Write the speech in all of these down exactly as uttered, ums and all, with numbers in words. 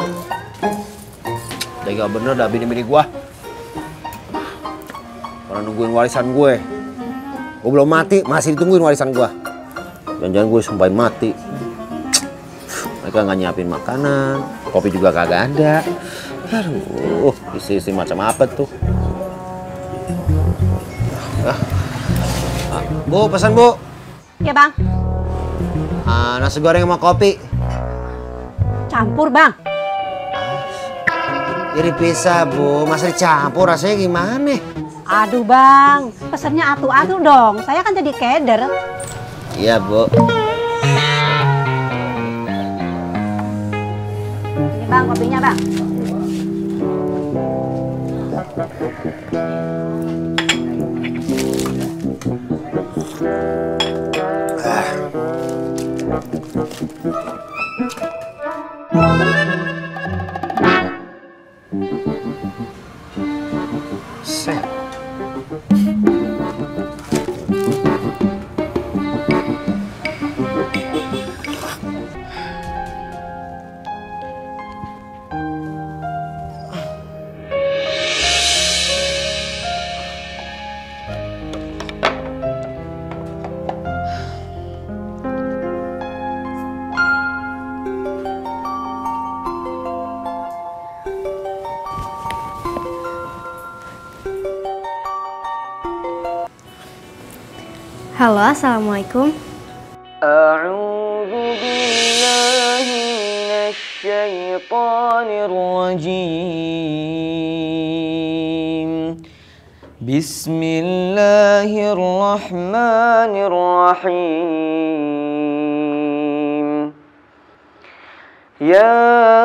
Tega bener dah bini-bini gua. Orang nungguin warisan gue. Gue belum mati, masih ditungguin warisan gua. Jangan-jangan gue sumpahin mati. Mereka nggak nyiapin makanan, kopi juga kagak ada. Aduh, isi-isi macam apa tuh? Ah. Ah, Bu, pesan Bu. Ya bang. Ah, nasi goreng sama kopi. Campur bang. Jadi pisah Bu, masa dicampur rasanya gimana? Aduh bang, pesannya atu-atu dong. Saya kan jadi keder. Iya Bu. Ini bang kopinya bang. Set. Halo, assalamualaikum. A'udzu billahi minasyaitonir rajim. Bismillahirrahmanirrahim. Ya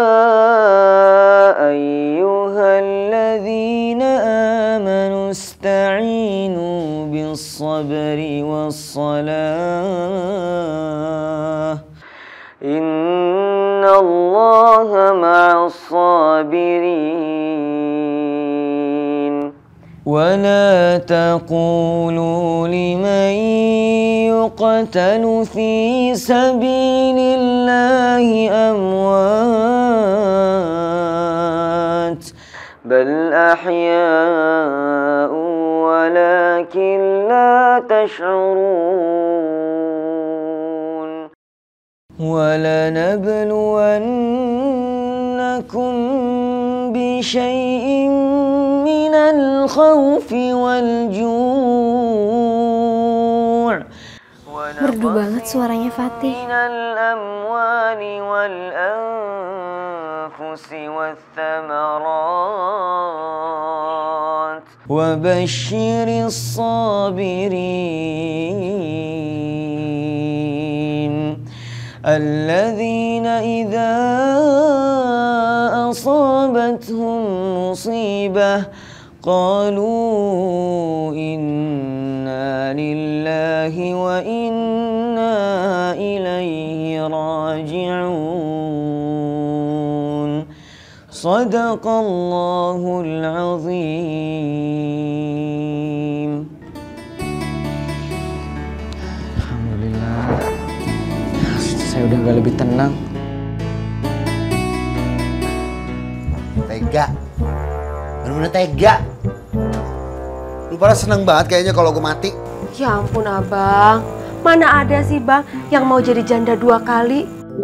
ayyuhalladzina amanu ista'inu bis-sabri was-salah. Innallaha ma'as-sabirin. Wa la taqulu liman yuqtalu fi sabilillahi amwat bal ahya'u walakin la tash'urun. وَلَنَبْلُوَنَّكُمْ بِشَيْءٍ مِّنَ الْخَوْفِ وَالْجُوعِ Merdu banget suaranya Fatih. مِنَ الْأَمْوَالِ وَالْأَنفُسِ وَالثَّمَرَاتِ وَبَشِّرِ الصَّابِرِينَ الذين إذا أصابتهم مصيبة قالوا إنا لله وإنا إليه راجعون صدق الله العظيم. Saya udah gak lebih tenang. Tega. Bener-bener tega. Lu pada seneng banget kayaknya kalau gue mati. Ya ampun abang, mana ada sih bang yang mau jadi janda dua kali?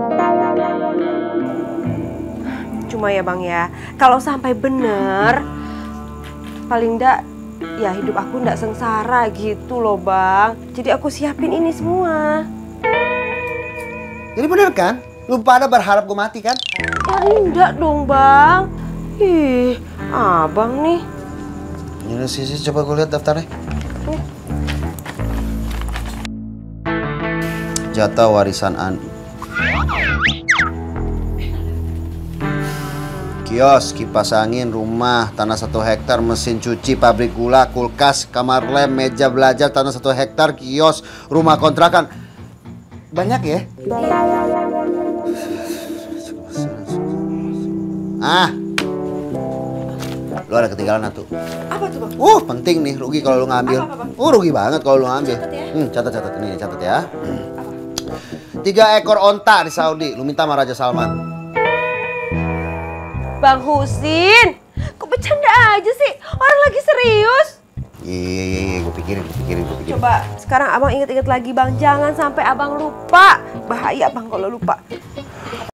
Cuma ya bang ya, kalau sampai bener, paling enggak ya hidup aku enggak sengsara gitu loh bang. Jadi aku siapin ini semua. Jadi bener kan? Lu pada berharap gue mati kan? Ya enggak dong bang. Ih, abang nih. Ini sisi coba gue lihat daftarnya. Uh. Jatah warisan Andi. Kios, kipas angin, rumah, tanah satu hektar, mesin cuci, pabrik gula, kulkas, kamar lem, meja belajar, tanah satu hektar, kios, rumah kontrakan. Banyak ya? Ah, lu ada ketinggalan satu. Apa tuh bang? Uh, penting nih, rugi kalau lu ngambil. Apa, apa, Uh, rugi banget kalau lu ngambil. Catat ya. Hmm, catat catat ini, catat ya. Tiga ekor onta di Saudi, lu minta sama Raja Salman. Bang Husin, kok bercanda aja sih? Orang lagi serius. Iya, iya, iya, gue pikirin, gue pikirin, gue pikirin. Coba sekarang abang inget-inget lagi bang, jangan sampai abang lupa. Bahaya bang kalau lupa.